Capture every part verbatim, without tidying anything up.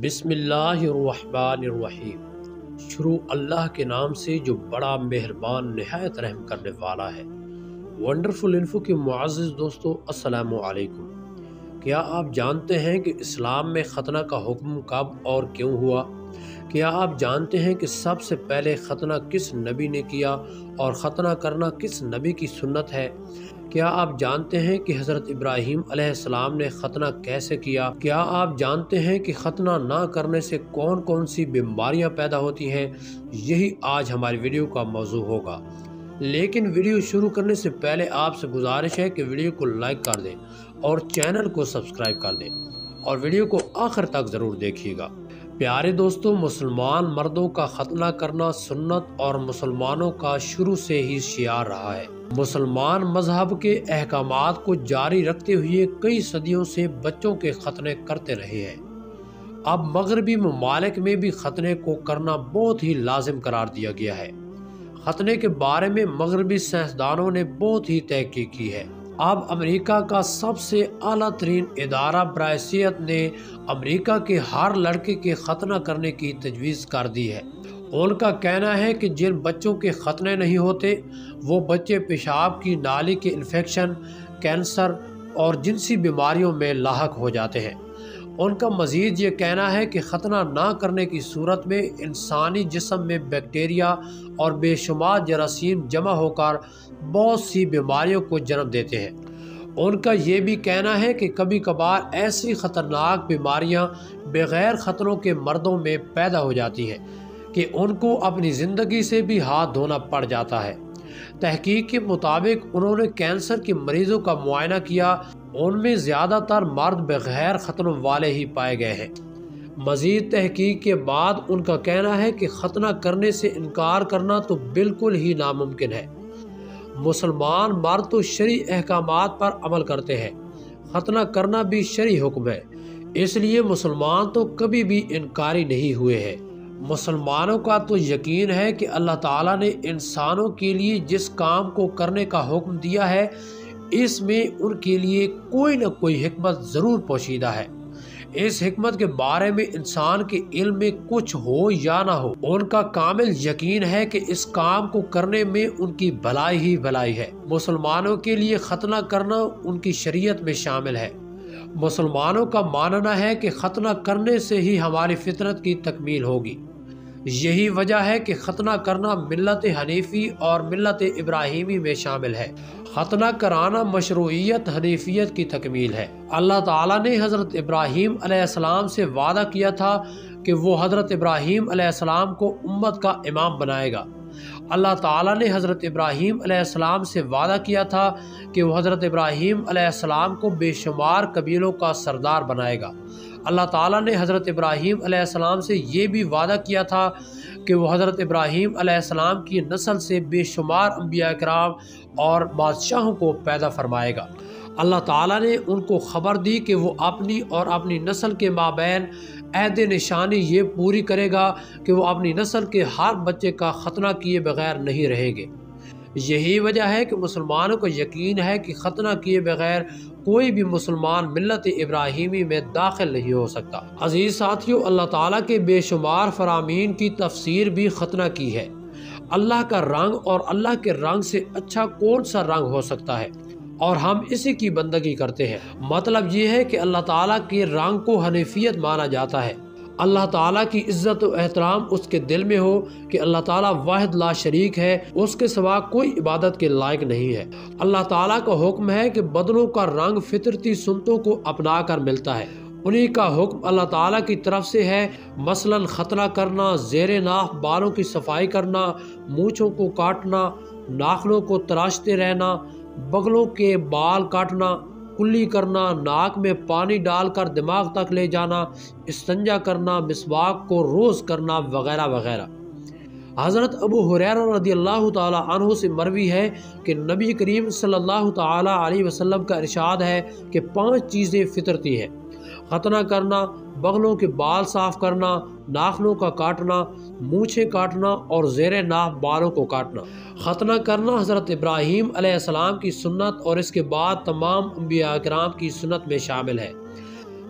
بسم اللہ الرحمن الرحیم۔ شروع اللہ کے نام سے جو بڑا مہربان نہایت رحم کرنے والا ہے۔ ونڈرفل انفو کے معزز دوستو، السلام علیکم۔ کیا آپ جانتے ہیں کہ اسلام میں ختنہ کا حکم کب اور کیوں ہوا؟ کیا آپ جانتے ہیں کہ سب سے پہلے ختنہ کس نبی نے کیا اور ختنہ کرنا کس نبی کی سنت ہے؟ کیا آپ جانتے ہیں کہ حضرت ابراہیم علیہ السلام نے ختنہ کیسے کیا؟ کیا آپ جانتے ہیں کہ ختنہ نہ کرنے سے کون کون سی بیماریاں پیدا ہوتی ہیں؟ یہی آج ہماری ویڈیو کا موضوع ہوگا۔ لیکن ویڈیو شروع کرنے سے پہلے آپ سے گزارش ہے کہ ویڈیو کو لائک کر دیں اور چینل کو سبسکرائب کر دیں اور ویڈیو کو آخر تک ضرور دیکھیے گا۔ پیارے دوستو، مسلمان مردوں کا ختنہ کرنا سنت اور مسلمانوں کا شروع سے ہی شعار رہا ہے۔ مسلمان مذہب کے احکامات کو جاری رکھتے ہوئے کئی صدیوں سے بچوں کے ختنے کرتے رہے ہیں۔ اب مغربی ممالک میں بھی ختنے کو کرنا بہت ہی لازم قرار دیا گیا ہے۔ ختنے کے بارے میں مغربی سائنسدانوں نے بہت ہی تحقیق کی ہے۔ اب امریکہ کا سب سے اعلیٰ ترین ادارہ برائے صحت نے امریکہ کے ہر لڑکے کے ختنہ کرنے کی تجویز کر دی ہے۔ ان کا کہنا ہے کہ جن بچوں کے ختنے نہیں ہوتے وہ بچے پیشاب کی نالی کے انفیکشن، کینسر اور جنسی بیماریوں میں لاحق ہو جاتے ہیں۔ ان کا مزید یہ کہنا ہے کہ ختنہ نہ کرنے کی صورت میں انسانی جسم میں بیکٹیریا اور بے شمار جراثیم جمع ہو کر بہت سی بیماریوں کو جنم دیتے ہیں۔ ان کا یہ بھی کہنا ہے کہ کبھی کبھار ایسی خطرناک بیماریاں بغیر ختنوں کے مردوں میں پیدا ہو جاتی ہیں کہ ان کو اپنی زندگی سے بھی ہاتھ دھونا پڑ جاتا ہے۔ تحقیق کے مطابق انہوں نے کینسر کے مریضوں کا معائنہ کیا، ان میں زیادہ تر مرد بغیر ختنوں والے ہی پائے گئے ہیں۔ مزید تحقیق کے بعد ان کا کہنا ہے کہ ختنہ کرنے سے انکار کرنا تو بالکل ہی ناممکن ہے۔ مسلمان مرد تو شرعی احکامات پر عمل کرتے ہیں، ختنہ کرنا بھی شرعی حکم ہے، اس لیے مسلمان تو کبھی بھی انکاری نہیں ہوئے ہیں۔ مسلمانوں کا تو یقین ہے کہ اللہ تعالیٰ نے انسانوں کے لیے جس کام کو کرنے کا حکم دیا ہے اس میں ان کے لیے کوئی نہ کوئی حکمت ضرور پوشیدہ ہے۔ اس حکمت کے بارے میں انسان کے علم میں کچھ ہو یا نہ ہو، ان کا کامل یقین ہے کہ اس کام کو کرنے میں ان کی بھلائی ہی بھلائی ہے۔ مسلمانوں کے لیے ختنہ کرنا ان کی شریعت میں شامل ہے۔ مسلمانوں کا ماننا ہے کہ ختنہ کرنے سے ہی ہماری فطرت کی تکمیل ہوگی۔ یہی وجہ ہے کہ ختنہ کرنا ملت حنیفی اور ملت ابراہیمی میں شامل ہے۔ ختنہ کرانا مشروعیت حنیفیت کی تکمیل ہے۔ اللہ تعالیٰ نے حضرت ابراہیم علیہ السلام سے وعدہ کیا تھا کہ وہ حضرت ابراہیم علیہ السلام کو امت کا امام بنائے گا۔ اللہ تعالیٰ نے حضرت ابراہیم علیہ السلام سے وعدہ کیا تھا کہ وہ حضرت ابراہیم علیہ السلام کو بے شمار قبیلوں کا سردار بنائے گا۔ اللہ تعالیٰ نے حضرت ابراہیم علیہ السلام سے یہ بھی وعدہ کیا تھا کہ وہ حضرت ابراہیم علیہ السلام کی نسل سے بے شمار انبیاء کرام اور بادشاہوں کو پیدا فرمائے گا۔ اللہ تعالیٰ نے ان کو خبر دی کہ وہ اپنی اور اپنی نسل کے مابین عہد نشانی یہ پوری کرے گا کہ وہ اپنی نسل کے ہر بچے کا ختنہ کیے بغیر نہیں رہیں گے۔ یہی وجہ ہے کہ مسلمانوں کو یقین ہے کہ ختنہ کیے بغیر کوئی بھی مسلمان ملت ابراہیمی میں داخل نہیں ہو سکتا۔ عزیز ساتھیو، اللہ تعالیٰ کے بے شمار فرامین کی تفسیر بھی ختنہ کی ہے۔ اللہ کا رنگ اور اللہ کے رنگ سے اچھا کون سا رنگ ہو سکتا ہے، اور ہم اسی کی بندگی کرتے ہیں۔ مطلب یہ ہے کہ اللہ تعالیٰ کے رنگ کو حنیفیت مانا جاتا ہے۔ اللہ تعالیٰ کی عزت و احترام اس کے دل میں ہو کہ اللہ تعالیٰ واحد لا شریک ہے، اس کے سوا کوئی عبادت کے لائق نہیں ہے۔ اللہ تعالیٰ کا حکم ہے کہ بدنوں کا رنگ فطرتی سنتوں کو اپنا کر ملتا ہے، انہی کا حکم اللہ تعالیٰ کی طرف سے ہے۔ مثلاً ختنہ کرنا، زیر ناف بالوں کی صفائی کرنا، مونچھوں کو کاٹنا، ناخنوں کو تراشتے رہنا، بغلوں کے بال کاٹنا، کلی کرنا، ناک میں پانی ڈال کر دماغ تک لے جانا، استنجا کرنا، مسواک کو روز کرنا وغیرہ وغیرہ۔ حضرت ابو ہریرہ رضی اللہ تعالی عنہ سے مروی ہے کہ نبی کریم صلی اللہ تعالی علیہ وسلم کا ارشاد ہے کہ پانچ چیزیں فطرتی ہیں: ختنہ کرنا، بغلوں کے بال صاف کرنا، ناخنوں کا کاٹنا، مونچھیں کاٹنا اور زیر ناف بالوں کو کاٹنا۔ ختنہ کرنا حضرت ابراہیم علیہ السلام کی سنت اور اس کے بعد تمام انبیاء کرام کی سنت میں شامل ہے۔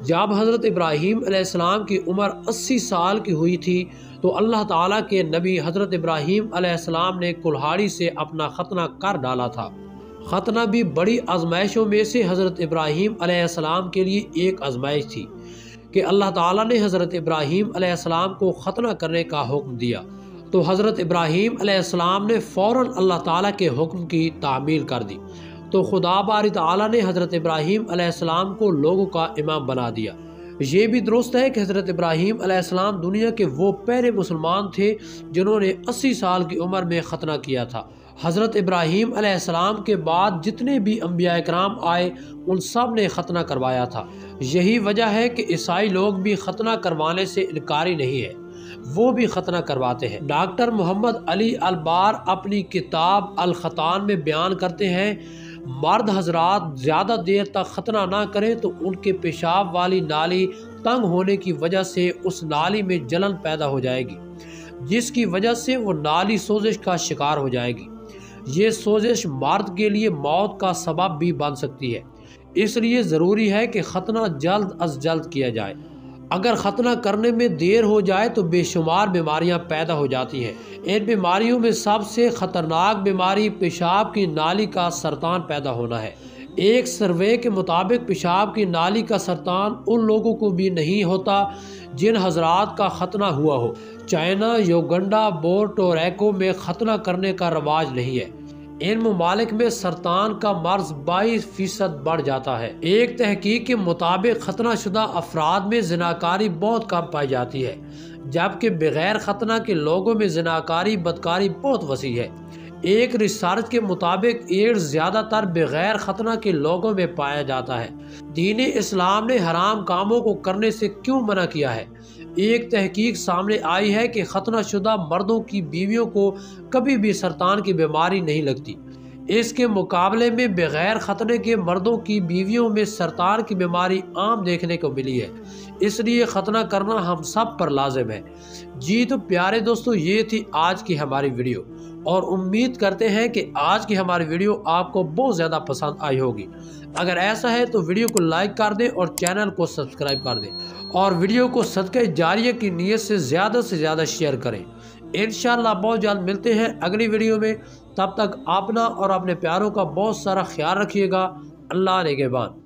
جب حضرت ابراہیم علیہ السلام کی عمر اسی سال کی ہوئی تھی تو اللہ تعالیٰ کے نبی حضرت ابراہیم علیہ السلام نے کلہاڑی سے اپنا ختنہ کر ڈالا تھا۔ ختنہ بھی بڑی آزمائشوں میں سے حضرت ابراہیم علیہ السلام کے لیے ایک آزمائش تھی کہ اللہ تعالیٰ نے حضرت ابراہیم علیہ السلام کو ختنہ کرنے کا حکم دیا تو حضرت ابراہیم علیہ السلام نے فوراً اللہ تعالیٰ کے حکم کی تعمیل کر دی تو خدا باری تعالیٰ نے حضرت ابراہیم علیہ السلام کو لوگوں کا امام بنا دیا۔ یہ بھی درست ہے کہ حضرت ابراہیم علیہ السلام دنیا کے وہ پہلے مسلمان تھے جنہوں نے اسی سال کی عمر میں ختنہ کیا تھا۔ حضرت ابراہیم علیہ السلام کے بعد جتنے بھی انبیاء کرام آئے ان سب نے ختنہ کروایا تھا۔ یہی وجہ ہے کہ عیسائی لوگ بھی ختنہ کروانے سے انکاری نہیں ہے، وہ بھی ختنہ کرواتے ہیں۔ ڈاکٹر محمد علی البار اپنی کتاب الختان میں بیان کرتے ہیں، مرد حضرات زیادہ دیر تک ختنہ نہ کریں تو ان کے پیشاب والی نالی تنگ ہونے کی وجہ سے اس نالی میں جلن پیدا ہو جائے گی، جس کی وجہ سے وہ نالی سوزش کا شکار ہو جائے گی۔ یہ سوزش مرد کے لیے موت کا سبب بھی بن سکتی ہے، اس لیے ضروری ہے کہ ختنہ جلد از جلد کیا جائے۔ اگر ختنہ کرنے میں دیر ہو جائے تو بے شمار بیماریاں پیدا ہو جاتی ہیں۔ ان بیماریوں میں سب سے خطرناک بیماری پیشاب کی نالی کا سرطان پیدا ہونا ہے۔ ایک سروے کے مطابق پیشاب کی نالی کا سرطان ان لوگوں کو بھی نہیں ہوتا جن حضرات کا ختنہ ہوا ہو۔ چائنا، یوگنڈا، پورٹو ریکو میں ختنہ کرنے کا رواج نہیں ہے۔ ان ممالک میں سرطان کا مرض بائیس فیصد بڑھ جاتا ہے۔ ایک تحقیق کے مطابق ختنہ شدہ افراد میں زناکاری بہت کم پائی جاتی ہے، جبکہ بغیر ختنہ کے لوگوں میں زناکاری بدکاری بہت وسیع ہے۔ ایک ریسرچ کے مطابق ایڈز زیادہ تر بغیر ختنہ کے لوگوں میں پایا جاتا ہے۔ دین اسلام نے حرام کاموں کو کرنے سے کیوں منع کیا ہے؟ ایک تحقیق سامنے آئی ہے کہ ختنہ شدہ مردوں کی بیویوں کو کبھی بھی سرطان کی بیماری نہیں لگتی۔ اس کے مقابلے میں بغیر ختنے کے مردوں کی بیویوں میں سرطان کی بیماری عام دیکھنے کو ملی ہے۔ اس لیے ختنہ کرنا ہم سب پر لازم ہے۔ جی تو پیارے دوستو، یہ تھی آج کی ہماری ویڈیو اور امید کرتے ہیں کہ آج کی ہماری ویڈیو آپ کو بہت زیادہ پسند آئی ہوگی۔ اگر ایسا ہے تو ویڈیو کو لائک کر دیں اور چینل کو سبسکرائب کر دیں اور ویڈیو کو صدقہ جاریہ کی نیت سے زیادہ سے زیادہ شیئر کریں۔ انشاءاللہ بہت جلد ملتے ہیں اگلی ویڈیو میں، تب تک اپنا اور اپنے پیاروں کا بہت سارا خیال رکھیے گا۔ اللہ نگہبان۔